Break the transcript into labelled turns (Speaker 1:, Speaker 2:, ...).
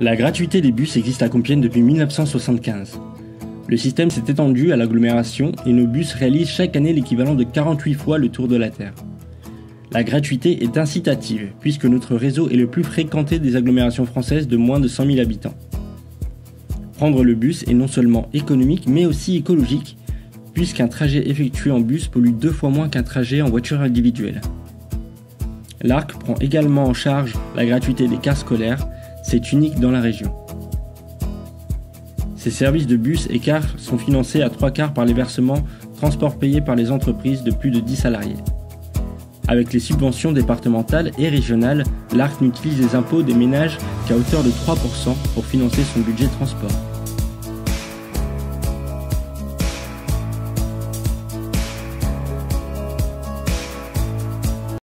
Speaker 1: La gratuité des bus existe à Compiègne depuis 1975. Le système s'est étendu à l'agglomération et nos bus réalisent chaque année l'équivalent de 48 fois le tour de la Terre. La gratuité est incitative puisque notre réseau est le plus fréquenté des agglomérations françaises de moins de 100 000 habitants. Prendre le bus est non seulement économique mais aussi écologique puisqu'un trajet effectué en bus pollue 2 fois moins qu'un trajet en voiture individuelle. L'ARC prend également en charge la gratuité des cars scolaires, c'est unique dans la région. Ces services de bus et cars sont financés à 3/4 par les versements transports payés par les entreprises de plus de 10 salariés. Avec les subventions départementales et régionales, l'ARC n'utilise les impôts des ménages qu'à hauteur de 3% pour financer son budget transport.